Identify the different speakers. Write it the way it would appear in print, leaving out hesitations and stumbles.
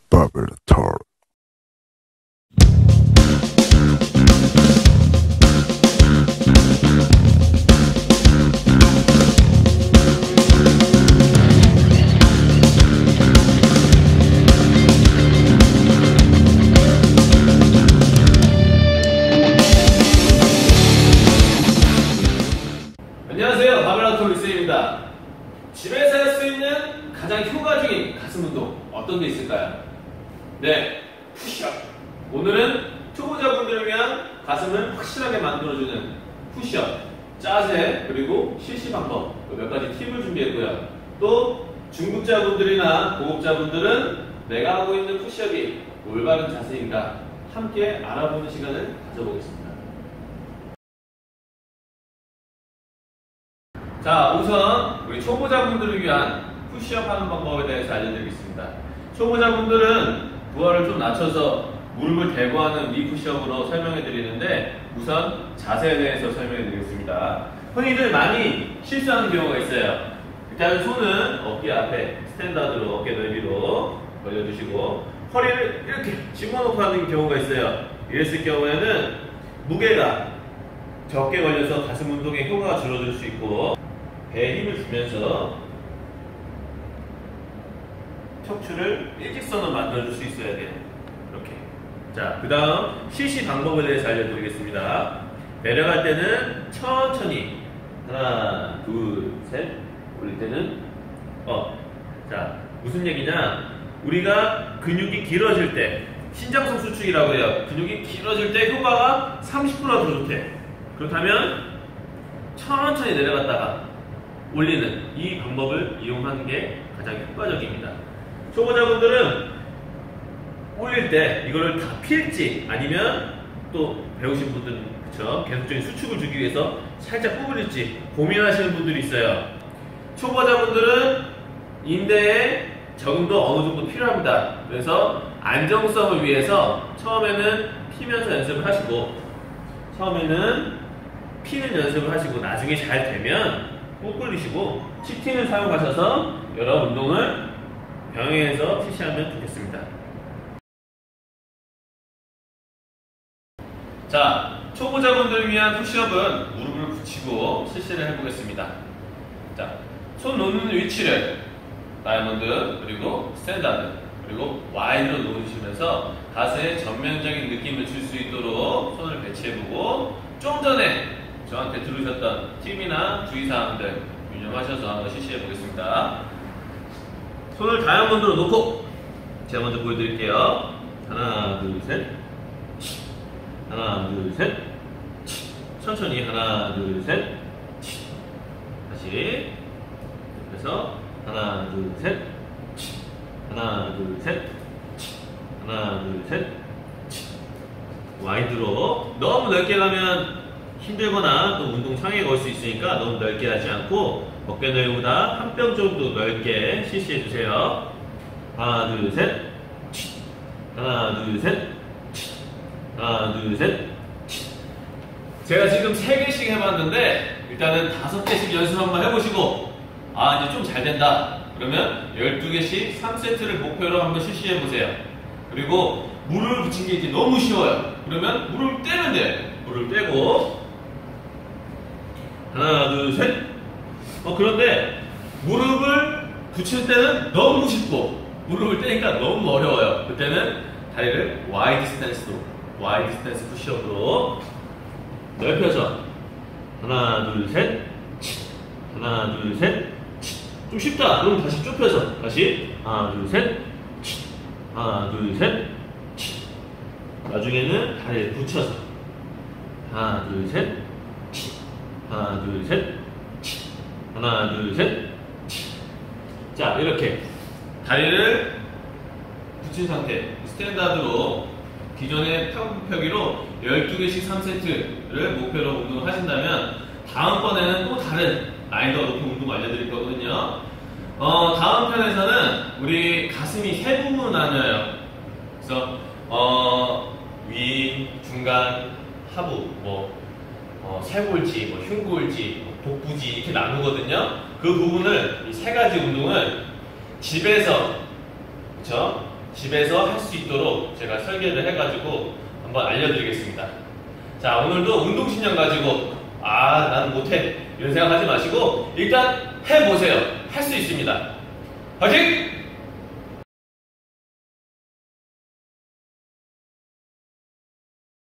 Speaker 1: 바벨탑.
Speaker 2: 안녕하세요, 바벨라토 리스입니다. 집에서 할 수 있는 가장 효과적인 가슴 운동 어떤 게 있을까요? 네, 푸시업. 오늘은 초보자분들을 위한 가슴을 확실하게 만들어주는 푸시업, 자세, 그리고 실시 방법 몇 가지 팁을 준비했고요. 또 중급자분들이나 고급자분들은 내가 하고 있는 푸시업이 올바른 자세인가 함께 알아보는 시간을 가져보겠습니다. 자, 우선 우리 초보자분들을 위한 푸시업 하는 방법에 대해서 알려드리겠습니다. 초보자분들은 부하를 좀 낮춰서 무릎을 대고 하는 위 푸시업으로 설명해 드리는데, 우선 자세에 대해서 설명해 드리겠습니다. 흔히들 많이 실수하는 경우가 있어요. 일단 손은 어깨 앞에 스탠다드로 어깨 넓이로 벌려주시고 허리를 이렇게 집어넣고 하는 경우가 있어요. 이랬을 경우에는 무게가 적게 걸려서 가슴 운동의 효과가 줄어들 수 있고, 배에 힘을 주면서 척추를 일직선으로 만들어줄 수 있어야 돼요. 이렇게. 자, 그 다음 실시 방법에 대해서 알려드리겠습니다. 내려갈 때는 천천히 하나, 둘, 셋. 올릴 때는 자, 무슨 얘기냐? 우리가 근육이 길어질 때, 신장성 수축이라고 해요. 근육이 길어질 때 효과가 30%가 더 좋대. 그렇다면 천천히 내려갔다가 올리는 이 방법을 이용하는 게 가장 효과적입니다. 초보자분들은 올릴 때 이거를 다 필지, 아니면 또 배우신 분들은 그쵸, 계속적인 수축을 주기 위해서 살짝 구부릴지 고민하시는 분들이 있어요. 초보자분들은 인대에 적응도 어느 정도 필요합니다. 그래서 안정성을 위해서 처음에는 피면서 연습을 하시고, 피는 연습을 하시고, 나중에 잘 되면 꾹 굴리시고 치팅을 사용하셔서 여러 운동을 병행해서 실시하면 좋겠습니다. 자, 초보자분들을 위한 푸시업은 무릎을 붙이고 실시를 해보겠습니다. 자, 손 놓는 위치를 다이아몬드, 그리고 스탠다드, 그리고 와이드로 놓으시면서 가슴에 전면적인 느낌을 줄 수 있도록 손을 배치해보고, 좀 전에 저한테 들으셨던 팁이나 주의사항들 유념하셔서 한번 실시해보겠습니다. 손을 다이아몬드로 놓고 제가 먼저 보여드릴게요. 하나, 둘, 셋. 하나, 둘, 셋. 천천히 하나, 둘, 셋. 다시. 그래서 하나, 둘, 셋. 하나, 둘, 셋. 하나, 둘, 셋. 와이드로. 너무 넓게 가면 힘들거나 또 운동 상해가 올 수 있으니까 너무 넓게 하지 않고 어깨 넓이보다 한 뼘 정도 넓게 실시해 주세요. 하나, 둘, 셋. 하나, 둘, 셋. 하나, 둘, 셋. 제가 지금 3개씩 해봤는데, 일단은 5개씩 연습 한번 해보시고, 이제 좀 잘 된다 그러면 12개씩 3세트를 목표로 한번 실시해 보세요. 그리고 무릎을 붙인 게 이제 너무 쉬워요. 그러면 무릎을 떼면 돼요. 무릎을 떼고 하나, 둘, 셋. 그런데 무릎을 붙일 때는 너무 쉽고 무릎을 떼니까 너무 어려워요. 그때는 다리를 와이드 스탠스 푸시업으로 넓혀서 하나, 둘, 셋. 하나, 둘, 셋. 좀 쉽다. 그럼 다시 좁혀서 다시 하나, 둘, 셋. 하나, 둘, 셋. 나중에는 다리를 붙여서 하나, 둘, 셋. 하나, 둘, 셋. 하나, 둘, 셋. 자, 이렇게 다리를 붙인 상태, 스탠다드로 기존의 팔굽혀펴기로 12개씩 3세트를 목표로 운동을 하신다면, 다음번에는 또 다른 난이도가 높은 운동 알려드릴 거거든요. 다음 편에서는 우리 가슴이 3부분으로 나뉘어요. 그래서 위, 중간, 하부, 쇄골지, 흉골지, 복부지 이렇게 나누거든요. 그 부분을 이 3가지 운동을 집에서, 그쵸? 집에서 할 수 있도록 제가 설계를 해가지고 한번 알려드리겠습니다. 자, 오늘도 운동신경 가지고 난 못해 이런 생각하지 마시고 일단 해보세요. 할 수 있습니다. 화이팅!